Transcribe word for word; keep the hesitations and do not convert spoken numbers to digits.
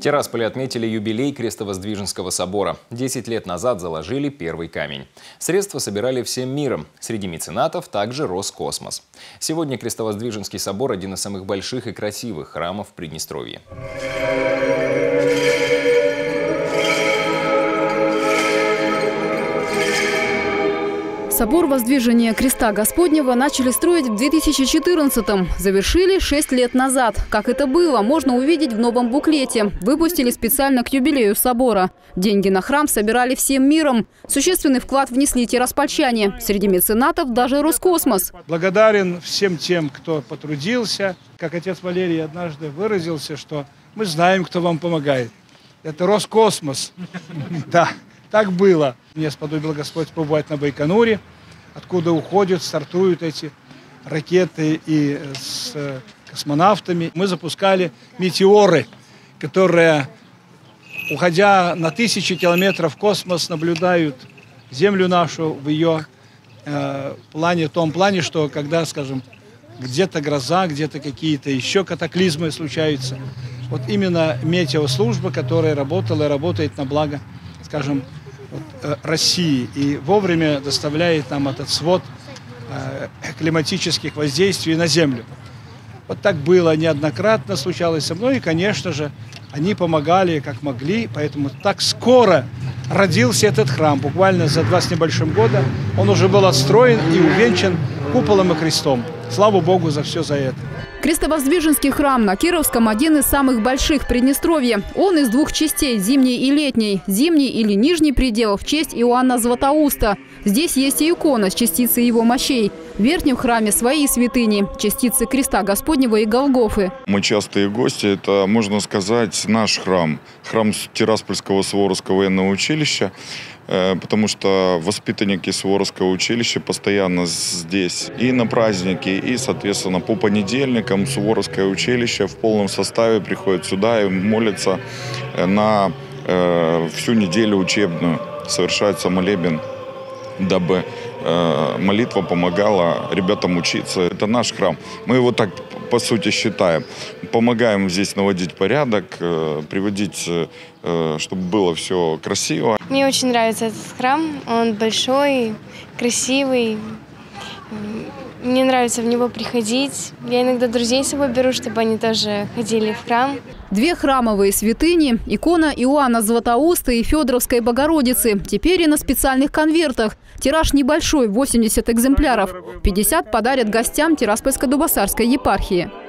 Тирасполе отметили юбилей Крестовоздвиженского собора. Десять лет назад заложили первый камень. Средства собирали всем миром. Среди меценатов также Роскосмос. Сегодня Крестовоздвиженский собор – один из самых больших и красивых храмов в Приднестровье. Собор Воздвижения Креста Господнего начали строить в две тысячи четырнадцатом. Завершили шесть лет назад. Как это было, можно увидеть в новом буклете. Выпустили специально к юбилею собора. Деньги на храм собирали всем миром. Существенный вклад внесли тираспольчане. Среди меценатов даже Роскосмос. Благодарен всем тем, кто потрудился. Как отец Валерий однажды выразился, что мы знаем, кто вам помогает. Это Роскосмос. Да. Так было. Мне сподобил Господь побывать на Байконуре, откуда уходят, стартуют эти ракеты и с космонавтами. Мы запускали метеоры, которые, уходя на тысячи километров в космос, наблюдают Землю нашу в ее э, плане, в том плане, что когда, скажем, где-то гроза, где-то какие-то еще катаклизмы случаются, вот именно метеослужба, которая работала и работает на благо, скажем, Вот, России и вовремя доставляет нам этот свод э, климатических воздействий на Землю. Вот так было неоднократно, случалось со мной, и, конечно же, они помогали, как могли, поэтому так скоро родился этот храм. Буквально за два с небольшим года он уже был отстроен и увенчан куполом и крестом. Слава Богу за все за это. Крестовоздвиженский храм на Кировском – один из самых больших в Приднестровье. Он из двух частей – зимней и летней. Зимний или нижний предел в честь Иоанна Златоуста. Здесь есть и икона с частицей его мощей. В верхнем храме свои святыни – частицы Креста Господнего и Голгофы. Мы частые гости. Это, можно сказать, наш храм. Храм Тираспольского Суворовского военного училища. Потому что воспитанники Суворовского училища постоянно здесь и на праздники, и, соответственно, по понедельникам Суворовское училище в полном составе приходит сюда и молится на э, всю неделю учебную. Совершается молебен, дабы э, молитва помогала ребятам учиться. Это наш храм. Мы его так, по сути, считаем. Помогаем здесь наводить порядок, э, приводить, э, чтобы было все красиво. Мне очень нравится этот храм. Он большой, красивый. Мне нравится в него приходить. Я иногда друзей с собой беру, чтобы они тоже ходили в храм. Две храмовые святыни – икона Иоанна Златоуста и Федоровской Богородицы. Теперь и на специальных конвертах. Тираж небольшой – восемьдесят экземпляров. пятьдесят подарят гостям Тираспольско-Дубосарской епархии.